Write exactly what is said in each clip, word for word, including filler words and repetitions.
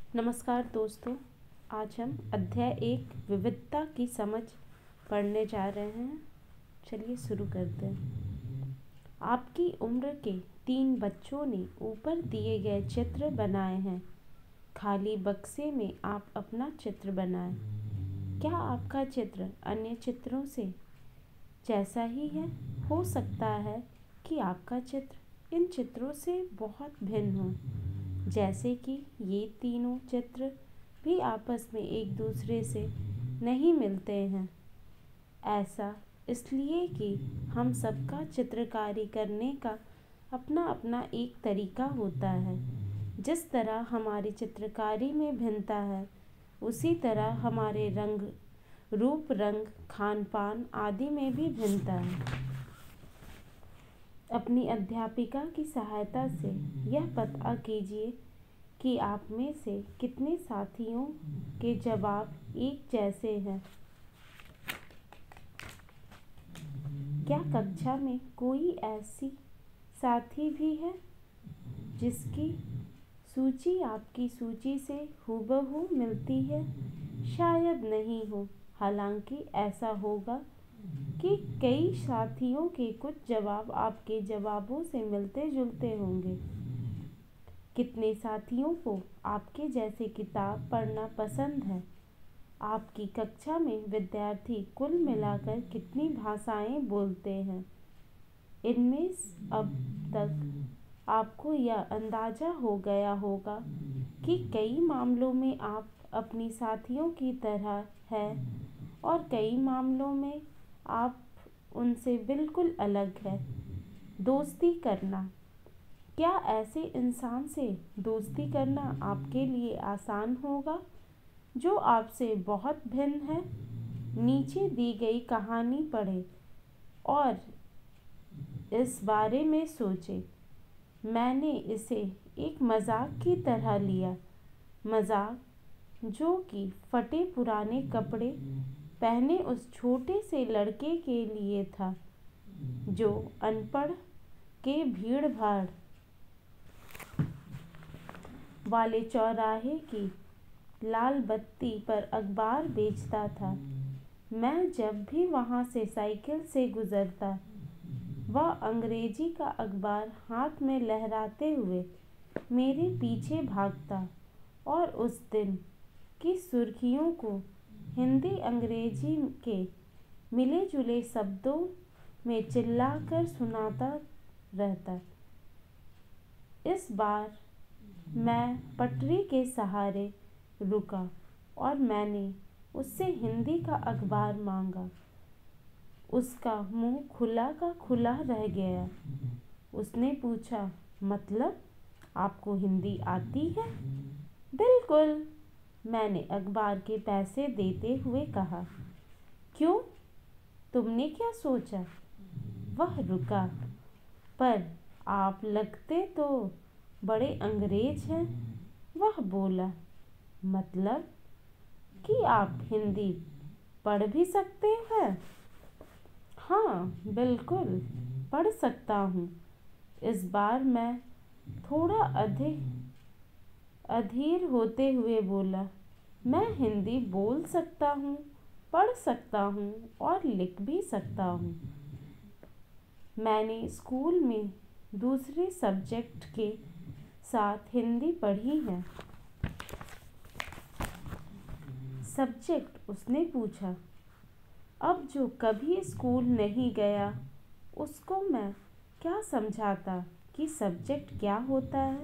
नमस्कार दोस्तों, आज हम अध्याय एक विविधता की समझ पढ़ने जा रहे हैं। चलिए शुरू करते हैं। आपकी उम्र के तीन बच्चों ने ऊपर दिए गए चित्र बनाए हैं। खाली बक्से में आप अपना चित्र बनाएं। क्या आपका चित्र अन्य चित्रों से जैसा ही है? हो सकता है कि आपका चित्र इन चित्रों से बहुत भिन्न हो, जैसे कि ये तीनों चित्र भी आपस में एक दूसरे से नहीं मिलते हैं। ऐसा इसलिए कि हम सबका चित्रकारी करने का अपना अपना एक तरीका होता है। जिस तरह हमारी चित्रकारी में भिन्नता है, उसी तरह हमारे रंग रूप रंग खान पान आदि में भी भिन्नता है। अपनी अध्यापिका की सहायता से यह पता कीजिए कि आप में से कितने साथियों के जवाब एक जैसे हैं। क्या कक्षा में कोई ऐसी साथी भी है जिसकी सूची आपकी सूची से हूबहू मिलती है? शायद नहीं हो। हालांकि ऐसा होगा कि कई साथियों के कुछ जवाब आपके जवाबों से मिलते जुलते होंगे। कितने साथियों को आपके जैसे किताब पढ़ना पसंद है? आपकी कक्षा में विद्यार्थी कुल मिलाकर कितनी भाषाएं बोलते हैं? इनमें अब तक आपको यह अंदाजा हो गया होगा कि कई मामलों में आप अपनी साथियों की तरह हैं और कई मामलों में आप उनसे बिल्कुल अलग हैं। दोस्ती करना। क्या ऐसे इंसान से दोस्ती करना आपके लिए आसान होगा जो आपसे बहुत भिन्न है? नीचे दी गई कहानी पढ़ें और इस बारे में सोचें। मैंने इसे एक मजाक की तरह लिया, मजाक जो कि फटे पुराने कपड़े पहने उस छोटे से लड़के के लिए था जो अनपढ़ के भीड़ भाड़ वाले चौराहे की लाल बत्ती पर अखबार बेचता था। मैं जब भी वहाँ से साइकिल से गुजरता, वह अंग्रेजी का अखबार हाथ में लहराते हुए मेरे पीछे भागता और उस दिन की सुर्खियों को हिंदी अंग्रेजी के मिले जुले शब्दों में चिल्लाकर सुनाता रहता। इस बार मैं पटरी के सहारे रुका और मैंने उससे हिंदी का अखबार मांगा। उसका मुंह खुला का खुला रह गया। उसने पूछा, मतलब आपको हिंदी आती है? बिल्कुल, मैंने अखबार के पैसे देते हुए कहा। क्यों, तुमने क्या सोचा? वह रुका। पर आप लगते तो बड़े अंग्रेज हैं। वह बोला, मतलब कि आप हिंदी पढ़ भी सकते हैं? हाँ, बिल्कुल पढ़ सकता हूँ। इस बार मैं थोड़ा अधिक अधीर होते हुए बोला, मैं हिंदी बोल सकता हूँ, पढ़ सकता हूँ और लिख भी सकता हूँ। मैंने स्कूल में दूसरे सब्जेक्ट के साथ हिंदी पढ़ी है। सब्जेक्ट? उसने पूछा। अब जो कभी स्कूल नहीं गया उसको मैं क्या समझाता कि सब्जेक्ट क्या होता है।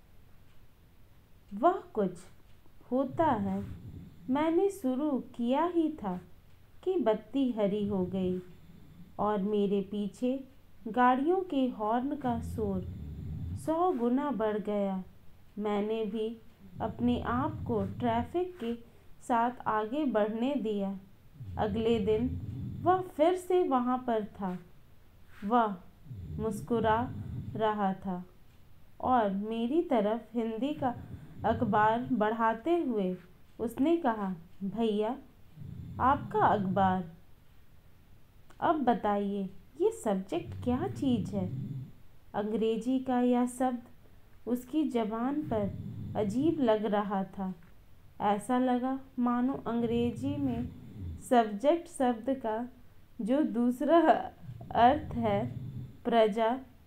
वह कुछ होता है। मैंने शुरू किया ही था कि बत्ती हरी हो गई और मेरे पीछे गाड़ियों के हॉर्न का शोर सौ गुना बढ़ गया। मैंने भी अपने आप को ट्रैफिक के साथ आगे बढ़ने दिया। अगले दिन वह फिर से वहाँ पर था। वह मुस्कुरा रहा था और मेरी तरफ हिंदी का अखबार बढ़ाते हुए उसने कहा, भैया आपका अखबार। अब बताइए, ये सब्जेक्ट क्या चीज़ है? अंग्रेजी का यह शब्द उसकी ज़बान पर अजीब लग रहा था। ऐसा लगा मानो अंग्रेजी में सब्जेक्ट शब्द का जो दूसरा अर्थ है प्रजा,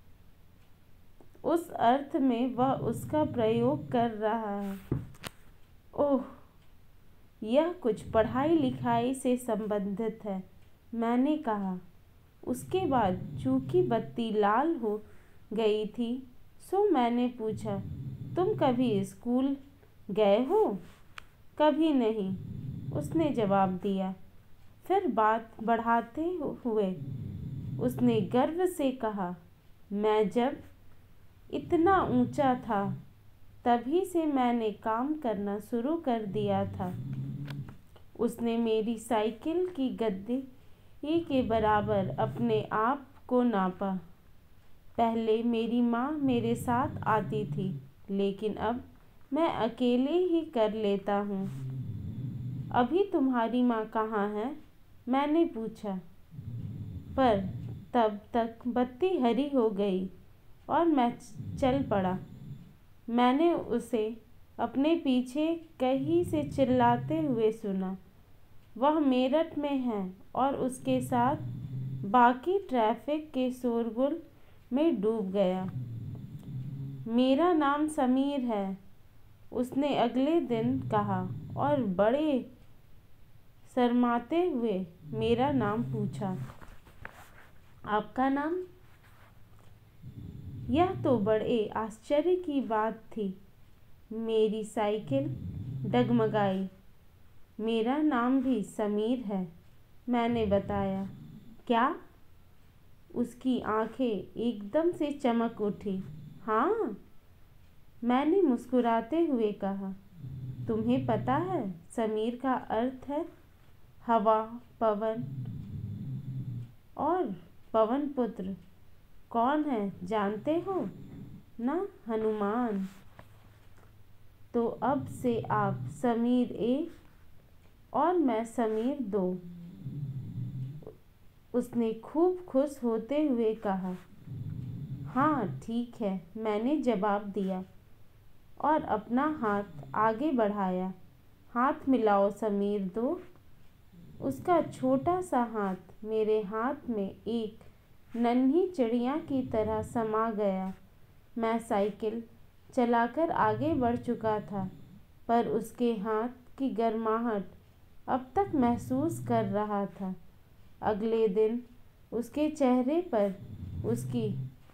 उस अर्थ में वह उसका प्रयोग कर रहा है। ओह, यह कुछ पढ़ाई लिखाई से संबंधित है, मैंने कहा। उसके बाद चूंकि बत्ती लाल हो गई थी, सो मैंने पूछा, तुम कभी स्कूल गए हो? कभी नहीं, उसने जवाब दिया। फिर बात बढ़ाते हुए उसने गर्व से कहा, मैं जब इतना ऊंचा था तभी से मैंने काम करना शुरू कर दिया था। उसने मेरी साइकिल की गद्दी के बराबर अपने आप को नापा। पहले मेरी माँ मेरे साथ आती थी, लेकिन अब मैं अकेले ही कर लेता हूँ। अभी तुम्हारी माँ कहाँ है? मैंने पूछा। पर तब तक बत्ती हरी हो गई और मैं चल पड़ा। मैंने उसे अपने पीछे कहीं से चिल्लाते हुए सुना। वह मेरठ में है और उसके साथ बाकी ट्रैफिक के शोरगुल में डूब गया। मेरा नाम समीर है, उसने अगले दिन कहा और बड़े शर्माते हुए मेरा नाम पूछा। आपका नाम? यह तो बड़े आश्चर्य की बात थी। मेरी साइकिल डगमगाई। मेरा नाम भी समीर है, मैंने बताया। क्या? उसकी आंखें एकदम से चमक उठी। हाँ, मैंने मुस्कुराते हुए कहा। तुम्हें पता है समीर का अर्थ है हवा, पवन, और पवन पुत्र कौन है जानते हो ना? हनुमान। तो अब से आप समीर एक और मैं समीर दो, उसने खूब खुश होते हुए कहा। हाँ ठीक है, मैंने जवाब दिया और अपना हाथ आगे बढ़ाया। हाथ मिलाओ समीर दो। उसका छोटा सा हाथ मेरे हाथ में एक नन्ही चिड़िया की तरह समा गया। मैं साइकिल चलाकर आगे बढ़ चुका था, पर उसके हाथ की गर्माहट अब तक महसूस कर रहा था। अगले दिन उसके चेहरे पर उसकी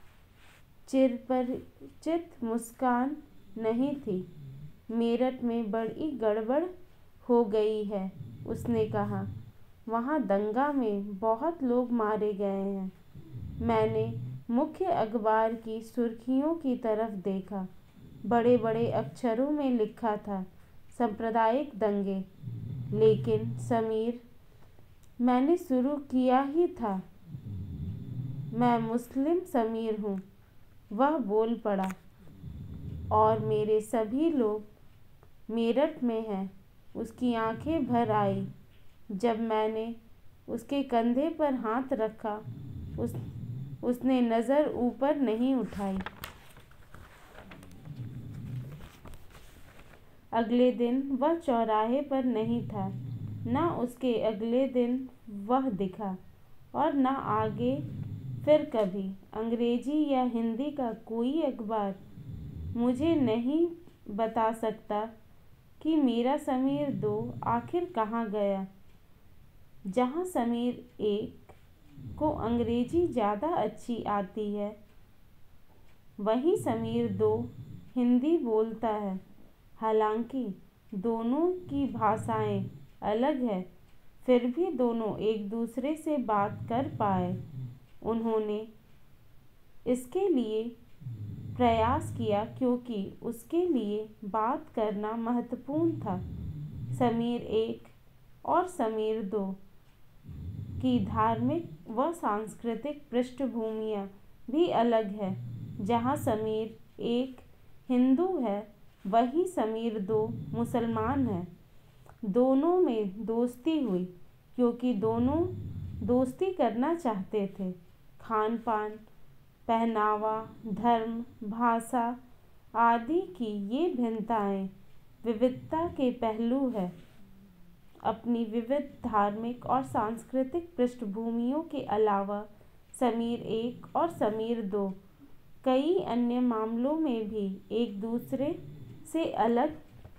चिरपरिचित मुस्कान नहीं थी। मेरठ में बड़ी गड़बड़ हो गई है, उसने कहा। वहाँ दंगा में बहुत लोग मारे गए हैं। मैंने मुख्य अखबार की सुर्खियों की तरफ देखा। बड़े बड़े अक्षरों में लिखा था, सांप्रदायिक दंगे। लेकिन समीर, मैंने शुरू किया ही था। मैं मुस्लिम समीर हूँ, वह बोल पड़ा। और मेरे सभी लोग मेरठ में हैं। उसकी आंखें भर आई जब मैंने उसके कंधे पर हाथ रखा। उस उसने नज़र ऊपर नहीं उठाई। अगले दिन वह चौराहे पर नहीं था, न उसके अगले दिन वह दिखा, और न आगे फिर कभी। अंग्रेजी या हिंदी का कोई अखबार मुझे नहीं बता सकता कि मेरा समीर दो आखिर कहाँ गया। जहाँ समीर एक को अंग्रेजी ज़्यादा अच्छी आती है, वहीं समीर दो हिंदी बोलता है। हालांकि दोनों की भाषाएं अलग है, फिर भी दोनों एक दूसरे से बात कर पाए। उन्होंने इसके लिए प्रयास किया क्योंकि उसके लिए बात करना महत्वपूर्ण था। समीर एक और समीर दो की धार्मिक व सांस्कृतिक पृष्ठभूमियाँ भी अलग है। जहाँ समीर एक हिंदू है, वहीं समीर दो मुसलमान है। दोनों में दोस्ती हुई क्योंकि दोनों दोस्ती करना चाहते थे। खान पान, पहनावा, धर्म, भाषा आदि की ये भिन्नताएं विविधता के पहलू है। अपनी विविध धार्मिक और सांस्कृतिक पृष्ठभूमियों के अलावा समीर एक और समीर दो कई अन्य मामलों में भी एक दूसरे से अलग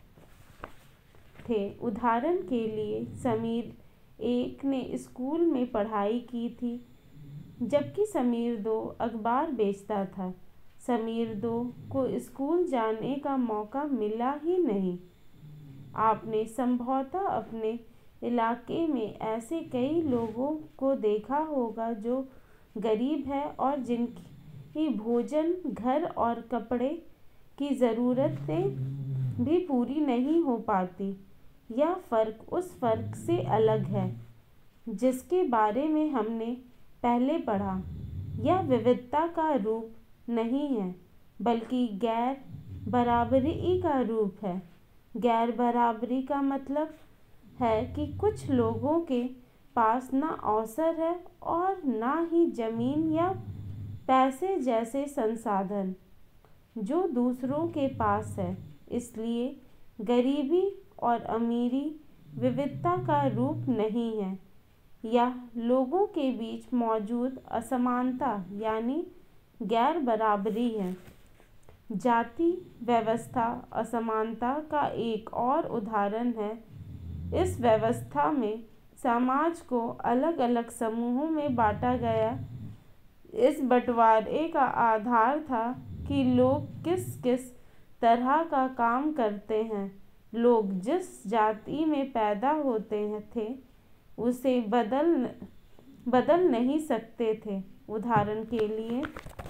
थे। उदाहरण के लिए समीर एक ने स्कूल में पढ़ाई की थी, जबकि समीर दो अखबार बेचता था। समीर दो को स्कूल जाने का मौका मिला ही नहीं। आपने संभवतः अपने इलाके में ऐसे कई लोगों को देखा होगा जो गरीब है और जिनकी भोजन, घर और कपड़े की ज़रूरतें भी पूरी नहीं हो पाती। यह फ़र्क उस फ़र्क से अलग है जिसके बारे में हमने पहले पढ़ा। यह विविधता का रूप नहीं है, बल्कि गैर बराबरी का रूप है। गैर बराबरी का मतलब है कि कुछ लोगों के पास ना अवसर है और ना ही ज़मीन या पैसे जैसे संसाधन जो दूसरों के पास है। इसलिए गरीबी और अमीरी विविधता का रूप नहीं है, यह लोगों के बीच मौजूद असमानता यानी गैर बराबरी है। जाति व्यवस्था असमानता का एक और उदाहरण है। इस व्यवस्था में समाज को अलग अलग समूहों में बांटा गया। इस बंटवारे का आधार था कि लोग किस किस तरह का काम करते हैं। लोग जिस जाति में पैदा होते थे उसे बदल बदल नहीं सकते थे। उदाहरण के लिए,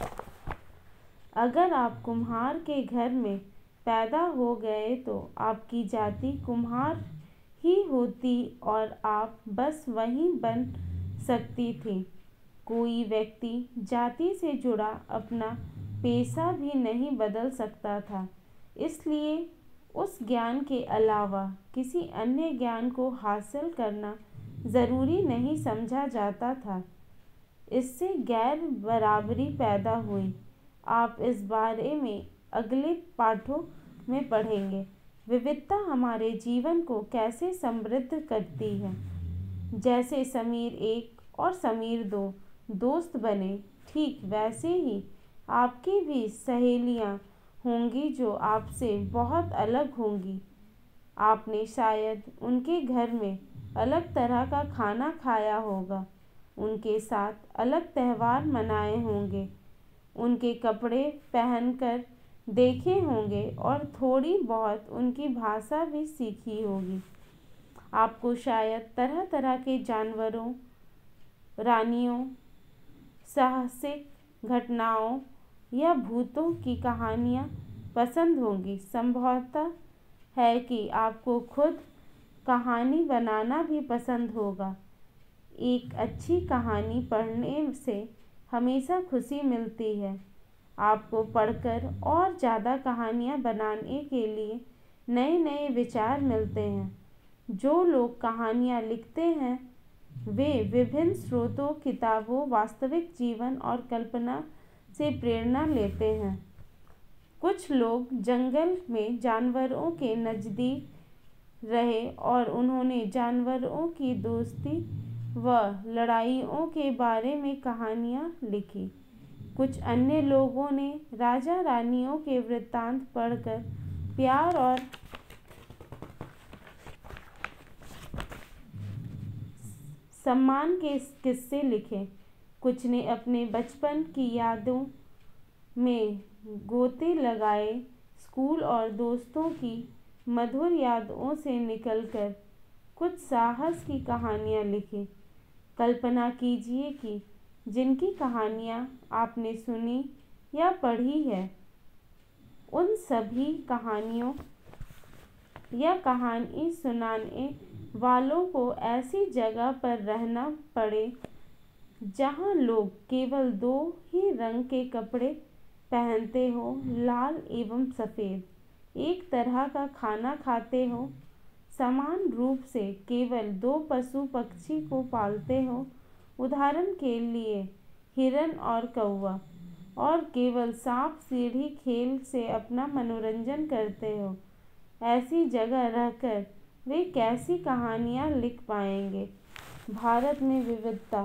अगर आप कुम्हार के घर में पैदा हो गए तो आपकी जाति कुम्हार ही होती और आप बस वही बन सकती थी। कोई व्यक्ति जाति से जुड़ा अपना पेशा भी नहीं बदल सकता था, इसलिए उस ज्ञान के अलावा किसी अन्य ज्ञान को हासिल करना ज़रूरी नहीं समझा जाता था। इससे गैर बराबरी पैदा हुई। आप इस बारे में अगले पाठों में पढ़ेंगे। विविधता हमारे जीवन को कैसे समृद्ध करती है। जैसे समीर एक और समीर दो दोस्त बने, ठीक वैसे ही आपकी भी सहेलियां होंगी जो आपसे बहुत अलग होंगी। आपने शायद उनके घर में अलग तरह का खाना खाया होगा, उनके साथ अलग त्यौहार मनाए होंगे, उनके कपड़े पहनकर देखे होंगे और थोड़ी बहुत उनकी भाषा भी सीखी होगी। आपको शायद तरह तरह के जानवरों, रानियों, साहसिक घटनाओं या भूतों की कहानियाँ पसंद होंगी। संभवतः है कि आपको खुद कहानी बनाना भी पसंद होगा। एक अच्छी कहानी पढ़ने से हमेशा खुशी मिलती है। आपको पढ़कर और ज़्यादा कहानियाँ बनाने के लिए नए नए विचार मिलते हैं। जो लोग कहानियाँ लिखते हैं वे विभिन्न स्रोतों, किताबों, वास्तविक जीवन और कल्पना से प्रेरणा लेते हैं। कुछ लोग जंगल में जानवरों के नज़दीक रहे और उन्होंने जानवरों की दोस्ती व लड़ाइयों के बारे में कहानियाँ लिखी। कुछ अन्य लोगों ने राजा रानियों के वृत्तांत पढ़कर प्यार और सम्मान के किस्से लिखे। कुछ ने अपने बचपन की यादों में गोते लगाए, स्कूल और दोस्तों की मधुर यादों से निकलकर कुछ साहस की कहानियाँ लिखी। कल्पना कीजिए कि जिनकी कहानियाँ आपने सुनी या पढ़ी है, उन सभी कहानियों या कहानी सुनाने वालों को ऐसी जगह पर रहना पड़े जहाँ लोग केवल दो ही रंग के कपड़े पहनते हो, लाल एवं सफ़ेद, एक तरह का खाना खाते हो, समान रूप से केवल दो पशु पक्षी को पालते हो, उदाहरण के लिए हिरन और कौवा, और केवल सांप सीढ़ी खेल से अपना मनोरंजन करते हो, ऐसी जगह रहकर वे कैसी कहानियाँ लिख पाएंगे। भारत में विविधता।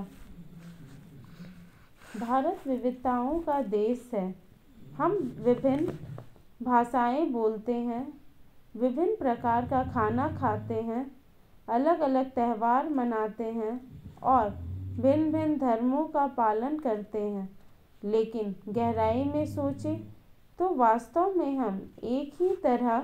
भारत विविधताओं का देश है। हम विभिन्न भाषाएं बोलते हैं, विभिन्न प्रकार का खाना खाते हैं, अलग अलग त्यौहार मनाते हैं और भिन्न भिन्न धर्मों का पालन करते हैं। लेकिन गहराई में सोचें तो वास्तव में हम एक ही तरह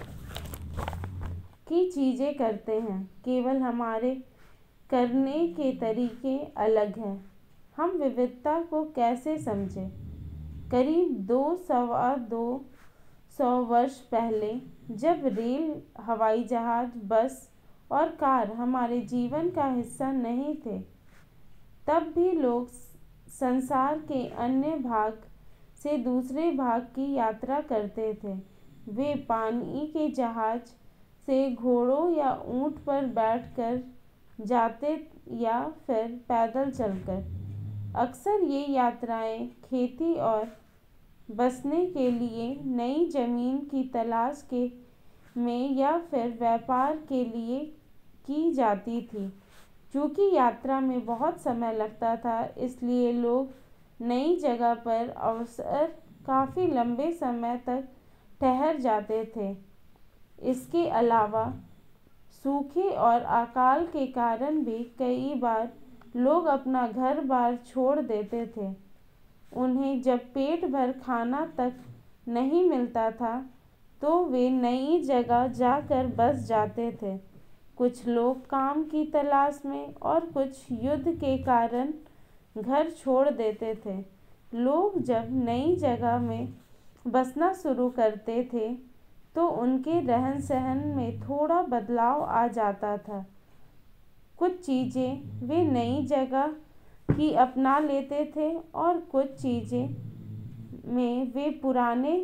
की चीज़ें करते हैं, केवल हमारे करने के तरीके अलग हैं। हम विविधता को कैसे समझें? करीब दो सवा दो सौ वर्ष पहले जब रेल, हवाई जहाज, बस और कार हमारे जीवन का हिस्सा नहीं थे, तब भी लोग संसार के अन्य भाग से दूसरे भाग की यात्रा करते थे। वे पानी के जहाज से घोड़ों या ऊंट पर बैठकर जाते या फिर पैदल चलकर। अक्सर ये यात्राएं खेती और बसने के लिए नई जमीन की तलाश के में या फिर व्यापार के लिए की जाती थी। चूँकि यात्रा में बहुत समय लगता था, इसलिए लोग नई जगह पर अक्सर काफ़ी लंबे समय तक ठहर जाते थे। इसके अलावा सूखे और अकाल के कारण भी कई बार लोग अपना घर बार छोड़ देते थे। उन्हें जब पेट भर खाना तक नहीं मिलता था तो वे नई जगह जाकर बस जाते थे। कुछ लोग काम की तलाश में और कुछ युद्ध के कारण घर छोड़ देते थे। लोग जब नई जगह में बसना शुरू करते थे तो उनके रहन सहन में थोड़ा बदलाव आ जाता था। कुछ चीज़ें वे नई जगह की अपना लेते थे और कुछ चीज़ें में वे पुराने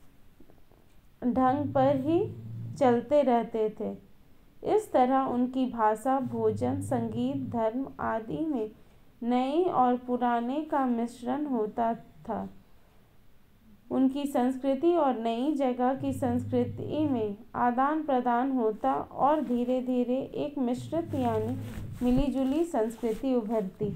ढंग पर ही चलते रहते थे। इस तरह उनकी भाषा, भोजन, संगीत, धर्म आदि में नए और पुराने का मिश्रण होता था। उनकी संस्कृति और नई जगह की संस्कृति में आदान प्रदान होता और धीरे धीरे एक मिश्रित यानी मिलीजुली संस्कृति उभरती।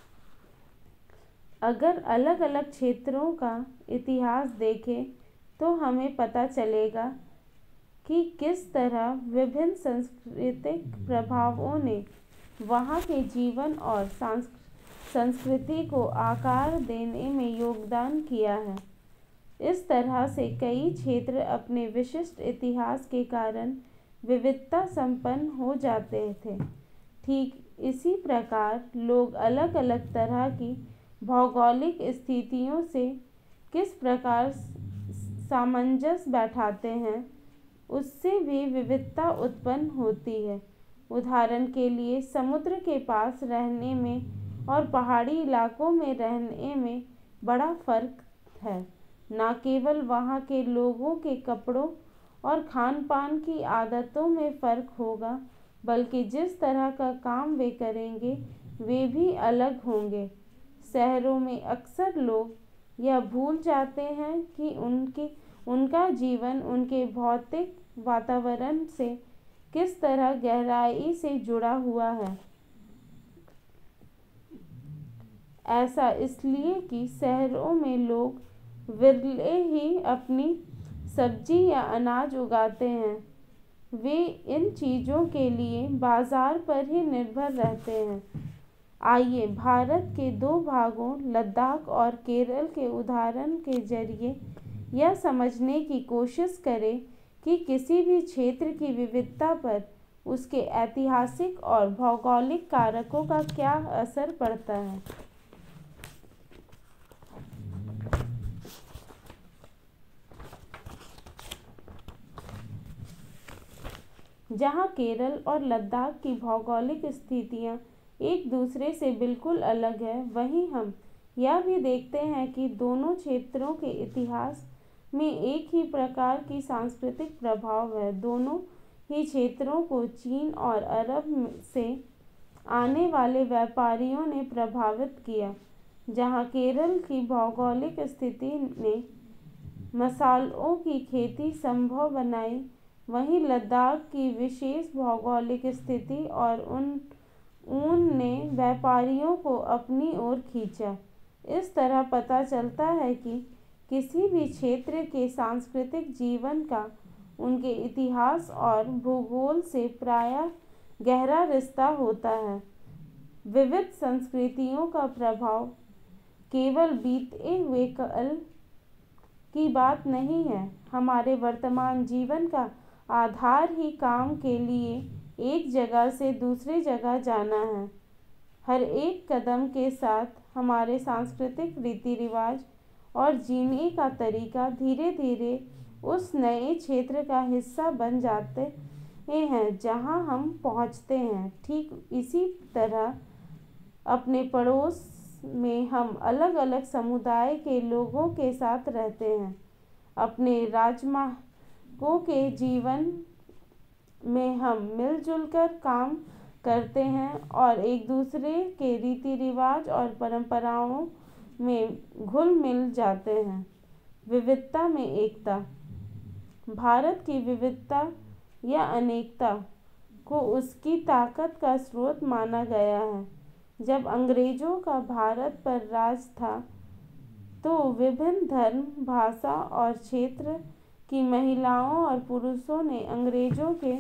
अगर अलग अलग क्षेत्रों का इतिहास देखें तो हमें पता चलेगा कि किस तरह विभिन्न सांस्कृतिक प्रभावों ने वहाँ के जीवन और संस्कृति को आकार देने में योगदान किया है। इस तरह से कई क्षेत्र अपने विशिष्ट इतिहास के कारण विविधता संपन्न हो जाते थे। ठीक इसी प्रकार लोग अलग अलग तरह की भौगोलिक स्थितियों से किस प्रकार सामंजस्य बैठाते हैं, उससे भी विविधता उत्पन्न होती है। उदाहरण के लिए समुद्र के पास रहने में और पहाड़ी इलाकों में रहने में बड़ा फर्क है। न केवल वहाँ के लोगों के कपड़ों और खान पान की आदतों में फ़र्क होगा, बल्कि जिस तरह का काम वे करेंगे वे भी अलग होंगे। शहरों में अक्सर लोग यह भूल जाते हैं कि उनकी उनका जीवन उनके भौतिक वातावरण से किस तरह गहराई से जुड़ा हुआ है। ऐसा इसलिए कि शहरों में लोग विरले ही अपनी सब्जी या अनाज उगाते हैं। वे इन चीज़ों के लिए बाजार पर ही निर्भर रहते हैं। आइए भारत के दो भागों लद्दाख और केरल के उदाहरण के जरिए यह समझने की कोशिश करें कि किसी भी क्षेत्र की विविधता पर उसके ऐतिहासिक और भौगोलिक कारकों का क्या असर पड़ता है। जहाँ केरल और लद्दाख की भौगोलिक स्थितियाँ एक दूसरे से बिल्कुल अलग है, वहीं हम यह भी देखते हैं कि दोनों क्षेत्रों के इतिहास में एक ही प्रकार की सांस्कृतिक प्रभाव है। दोनों ही क्षेत्रों को चीन और अरब से आने वाले व्यापारियों ने प्रभावित किया। जहाँ केरल की भौगोलिक स्थिति ने मसालों की खेती संभव बनाई, वहीं लद्दाख की विशेष भौगोलिक स्थिति और उन ऊन ने व्यापारियों को अपनी ओर खींचा। इस तरह पता चलता है कि किसी भी क्षेत्र के सांस्कृतिक जीवन का उनके इतिहास और भूगोल से प्रायः गहरा रिश्ता होता है। विविध संस्कृतियों का प्रभाव केवल बीते हुए कल की बात नहीं है, हमारे वर्तमान जीवन का आधार ही काम के लिए एक जगह से दूसरी जगह जाना है। हर एक कदम के साथ हमारे सांस्कृतिक रीति रिवाज और जीने का तरीका धीरे धीरे उस नए क्षेत्र का हिस्सा बन जाते हैं जहां हम पहुंचते हैं। ठीक इसी तरह अपने पड़ोस में हम अलग अलग समुदाय के लोगों के साथ रहते हैं, अपने राजमार्गों के जीवन में हम मिलजुल कर काम करते हैं और एक दूसरे के रीति रिवाज और परंपराओं में घुल मिल जाते हैं। विविधता में एकता। भारत की विविधता या अनेकता को उसकी ताकत का स्रोत माना गया है। जब अंग्रेजों का भारत पर राज था तो विभिन्न धर्म, भाषा और क्षेत्र की महिलाओं और पुरुषों ने अंग्रेजों के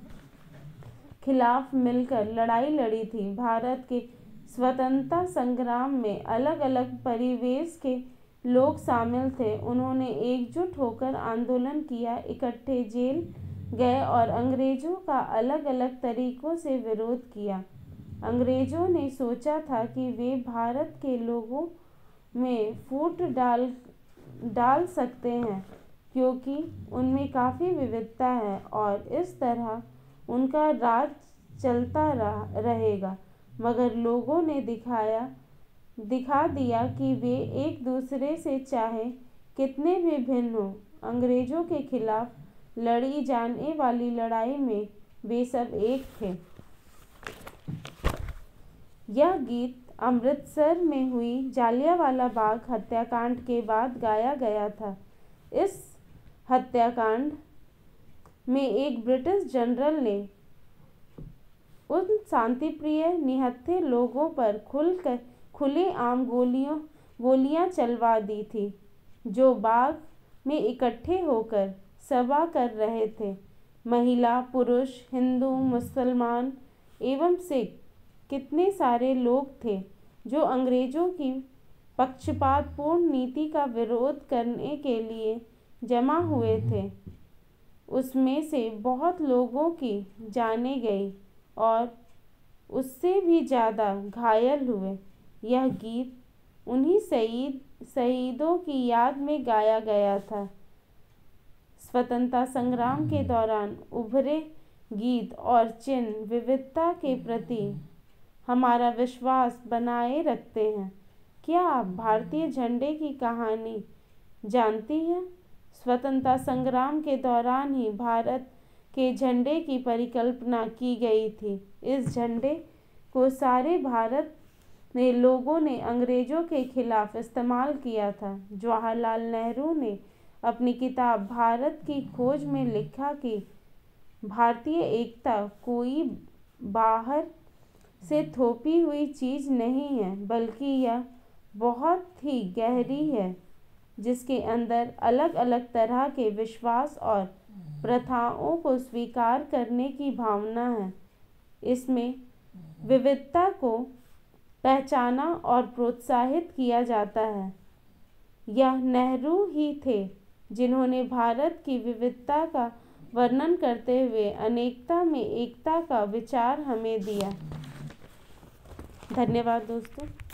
खिलाफ मिलकर लड़ाई लड़ी थी। भारत के स्वतंत्रता संग्राम में अलग अलग परिवेश के लोग शामिल थे। उन्होंने एकजुट होकर आंदोलन किया, इकट्ठे जेल गए और अंग्रेजों का अलग अलग तरीकों से विरोध किया। अंग्रेजों ने सोचा था कि वे भारत के लोगों में फूट डाल डाल सकते हैं क्योंकि उनमें काफ़ी विविधता है और इस तरह उनका राज चलता रह, रहेगा। मगर लोगों ने दिखाया दिखा दिया कि वे एक दूसरे से चाहे कितने भी भिन्न हों, अंग्रेजों के खिलाफ लड़ी जाने वाली लड़ाई में वे सब एक थे। यह गीत अमृतसर में हुई जालियांवाला बाग हत्याकांड के बाद गाया गया था। इस हत्याकांड में एक ब्रिटिश जनरल ने उन शांतिप्रिय निहत्थे लोगों पर खुलकर खुलेआम गोलियों गोलियां चलवा दी थी जो बाग में इकट्ठे होकर सभा कर रहे थे। महिला, पुरुष, हिंदू, मुसलमान एवं सिख कितने सारे लोग थे जो अंग्रेजों की पक्षपातपूर्ण नीति का विरोध करने के लिए जमा हुए थे। उसमें से बहुत लोगों की जानें गई और उससे भी ज़्यादा घायल हुए। यह गीत उन्हीं शहीद शहीदों की याद में गाया गया था। स्वतंत्रता संग्राम के दौरान उभरे गीत और चिन्ह विविधता के प्रति हमारा विश्वास बनाए रखते हैं। क्या आप भारतीय झंडे की कहानी जानती हैं? स्वतंत्रता संग्राम के दौरान ही भारत के झंडे की परिकल्पना की गई थी। इस झंडे को सारे भारत में लोगों ने अंग्रेजों के खिलाफ इस्तेमाल किया था। जवाहरलाल नेहरू ने अपनी किताब भारत की खोज में लिखा कि भारतीय एकता कोई बाहर से थोपी हुई चीज़ नहीं है, बल्कि यह बहुत ही गहरी है, जिसके अंदर अलग अलग तरह के विश्वास और प्रथाओं को स्वीकार करने की भावना है। इसमें विविधता को पहचाना और प्रोत्साहित किया जाता है। यह नेहरू ही थे जिन्होंने भारत की विविधता का वर्णन करते हुए अनेकता में एकता का विचार हमें दिया। धन्यवाद दोस्तों।